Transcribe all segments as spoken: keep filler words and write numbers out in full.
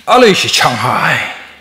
Alay si Shanghai.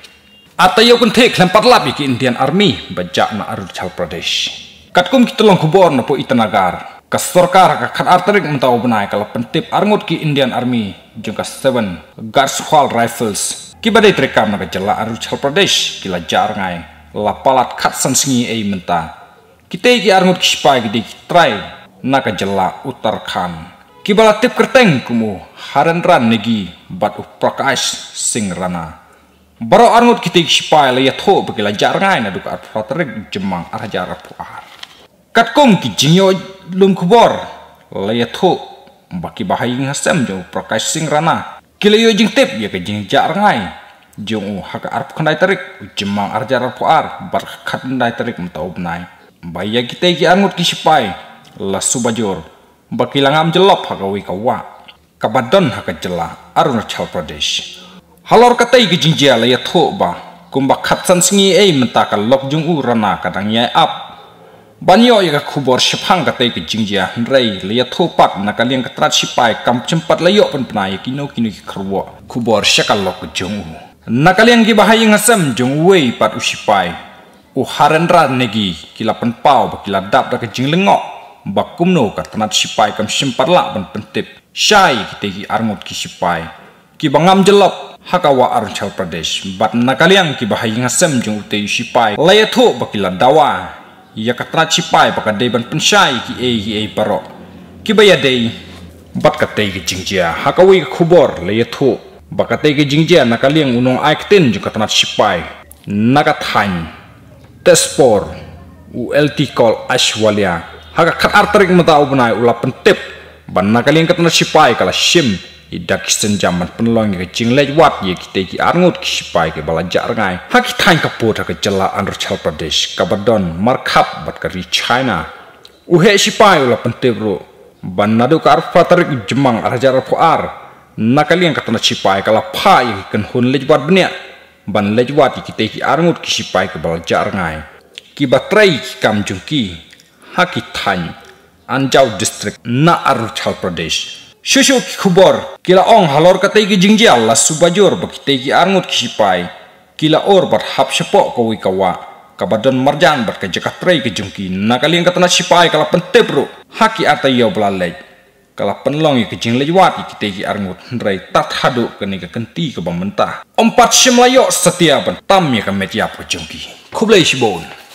Atayo kun thek lampat labi ki Indian Army bajak na Arunachal Pradesh. Katkum kita long kubor na po itanagar. Kas sorkar ka khat artarik mentau benai kala pentip arngut ki Indian Army jung ka seven Garswal Rifles. Ki badai terekam na ka jala Arunachal Pradesh kila jar ngai la palat khat sansingi ei menta. Kita ki arngut ki spai ki try na ka jala Uttarakhand. Ki bala tip kerteng kumu haran-ran negi bat Prakash Singh Rana. Baro arngut kita sipai la yatho begila jarngai na duka arfatrik jemang arjar puar. Katkum ki jingyo lum kubor la yatho baki bahai ngasem jo Prakash Singh Rana. Kila yo jing tip ya ke jing jarngai jong haka arp khandai tarik jemang arjar puar bar khandai tarik mentau benai. Baya kita ki arngut ki sipai la subajor baki langam jelop hakawi kawa kabadon haka jela Arunachal Pradesh. Halor katai ki jingjia la yatho ba kumba khatsan singi ei mentaka lok jung u rana kadang yai up banyo ya khubor shphang katai ki jingjia rei la yatho pat nakaliang katrat sipai kam cempat layo pen penai kino kino ki khrwo khubor shakal lok jung u nakaliang ki bahai ngasam jung wei pat usipai u harendra negi kilapan pau bakila dap da ka jinglengok bakumno ka tanat sipai kam simparla ban pentip syai kitegi arngut ki sipai ki bangam jelop hakawa Arunachal Pradesh bat nakaliang ki bahai ngasem jung utei sipai layatho bakila dawa ya ka tanat sipai baka dei ban pensyai ki ei ki ei baro ki baya dei bat ka tei ki jingjia hakawi khubor layatho baka tei ki jingjia nakaliang unong aikten jung ka tanat sipai nakathan tespor u lt call ashwalia haka khat artarik mentau benai ula pentip ban nakaliang katna sipai kala sim idak senjaman penlong ke jinglej wat ye kite ki arngut ki sipai ke bala jar ngai haki thain ka pot haka jala Arunachal Pradesh kabadon markhap bat kari China uhe sipai ula pentip ro ban nadu ka arfa tarik jemang arjar puar nakaliang katna sipai kala pha ye kan hun lej wat benya ban lej wat kite ki arngut ki sipai ke bala jar ngai ki batrai kam jungki haki thain Anjau district na Arunachal Pradesh. Shushu ki khubor kila ong halor katai ki jingjia la subajor bakite ki arngut ki sipai kila or bat hap sepok ko wi kawa kabadon marjan bat ka jakatrei ki jungki nakaliang katana sipai kala pentep ro haki atayo blalej kala penlong ki jinglej wat kite ki arngut ndrai tat hadu kani ka kenti ka bamenta ompat simlayo setia ban tam ya ka metia po jungki khublei sibon